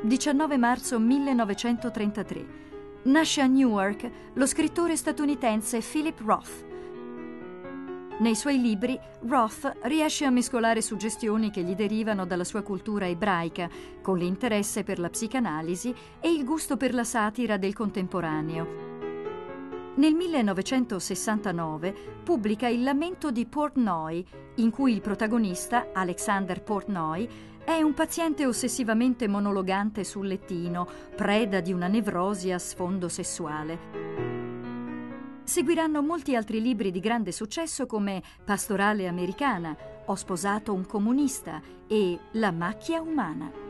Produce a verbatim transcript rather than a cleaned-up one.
diciannove marzo millenovecentotrentatré. Nasce a Newark lo scrittore statunitense Philip Roth. Nei suoi libri, Roth riesce a mescolare suggestioni che gli derivano dalla sua cultura ebraica, con l'interesse per la psicanalisi e il gusto per la satira del contemporaneo. Nel millenovecentosessantanove pubblica Il lamento di Portnoy, in cui il protagonista, Alexander Portnoy, è un paziente ossessivamente monologante sul lettino, preda di una nevrosi a sfondo sessuale. Seguiranno molti altri libri di grande successo come Pastorale americana, Ho sposato un comunista e La macchia umana.